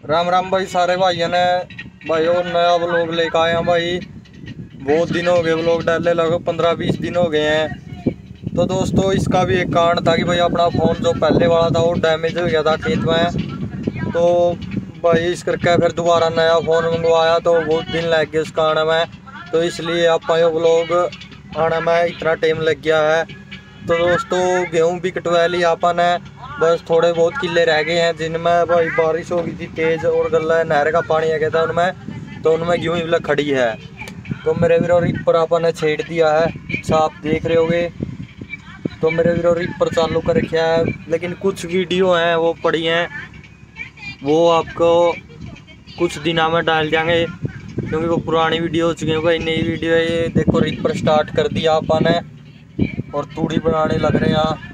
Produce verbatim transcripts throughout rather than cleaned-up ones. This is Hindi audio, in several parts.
राम राम भाई सारे भाइयों ने भाई और नया व्लॉग लेकर आए हैं भाई। बहुत दिन हो गए व्लॉग डाले, लगभग पंद्रह बीस दिन हो गए हैं। तो दोस्तों इसका भी एक कारण था कि भाई अपना फ़ोन जो पहले वाला था वो डैमेज हो गया था खेत में। तो भाई इस करके फिर दोबारा नया फ़ोन मंगवाया तो बहुत दिन लग गए उसका आने में। तो इसलिए आप ये व्लॉग आने में इतना टाइम लग गया है। तो दोस्तों गेहूँ भी कटवा लिया अपन ने, बस थोड़े बहुत किले रह गए हैं जिनमें भाई बारिश हो गई थी तेज़ और गला नहर का पानी आ गया था उनमें, तो उनमें गेहूँ भी खड़ी है। तो मेरे वीरों रिपर अपन ने छेड़ दिया है, आप देख रहे होगे। तो मेरे वीरों रिपर चालू कर रखा है, लेकिन कुछ वीडियो हैं वो पड़ी हैं, वो आपको कुछ दिनों में डाल देंगे क्योंकि वो पुरानी वीडियो हो चुकी है। भाई नई वीडियो है ये देखो, रिपर स्टार्ट कर दिया अपन ने और तूड़ी बनाने लग रहे हैं।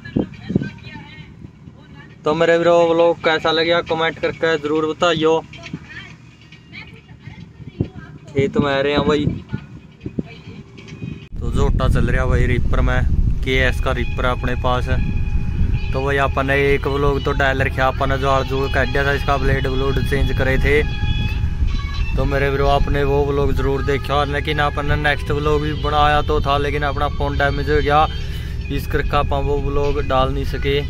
तो मेरे वीरो व्लॉग कैसा लगा कमेंट करके ज़रूर बताइयो। खेत में आ रहे हैं भाई, तो जोटा चल रहा भाई रिपर में, के एस का रिपर है अपने पास। तो भाई अपन ने एक व्लॉग तो डाल रखा, अपन ने जो जो कह दिया था इसका ब्लेड व्लूड चेंज करे थे। तो मेरे वीरो आपने वो व्लॉग ज़रूर देखा, लेकिन अपन ने नेक्स्ट व्लॉग भी बनाया तो था, लेकिन अपना फ़ोन डैमेज हो गया इस करके आप वो व्लॉग डाल नहीं सके।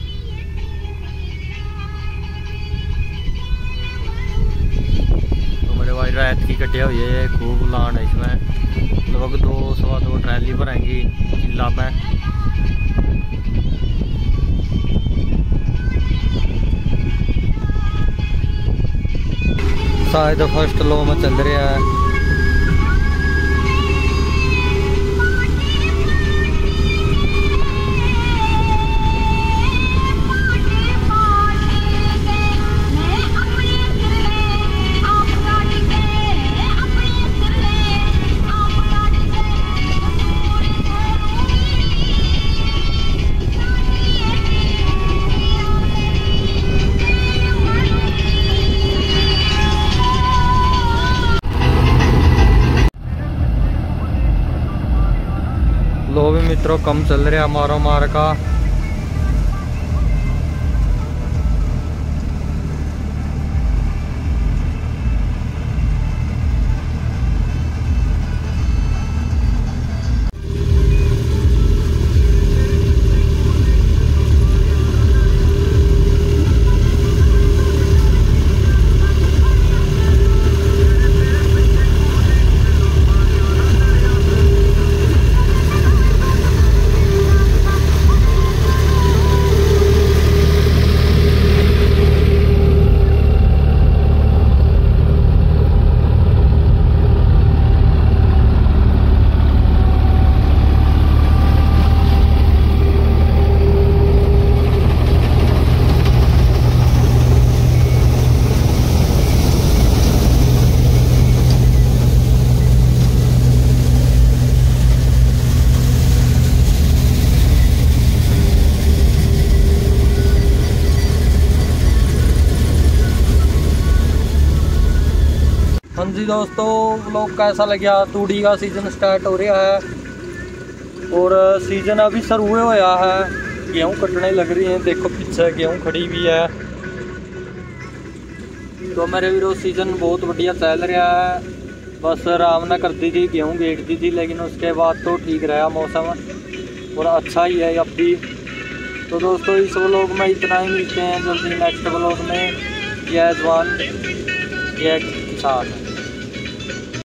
तो मेरे भाई रात की कटिया हुई है खूब लान है इसमें, लगभग दो सवा दो ट्रैली भरेंगी किला में। शायद फर्स्ट लो में चल रहा है। लो भी मित्रों कम चल रहा मारो मार का। हाँ जी दोस्तों व्लॉग कैसा लगा। तूड़ी का सीजन स्टार्ट हो रहा है और सीजन अभी शुरू होया है, गेहूँ कटने लग रही हैं, देखो पीछे गेहूँ खड़ी भी है। तो मेरे वीरों सीजन बहुत बढ़िया चल रहा है, बस आराम ना कर दी थी गेहूँ गेट दी थी, लेकिन उसके बाद तो ठीक रहा मौसम और अच्छा ही है अब भी। तो दोस्तों इस व्लॉग में इतना ही, मिलते हैं जल्दी नेक्स्ट व्लॉग में। जय जवान जय किसान।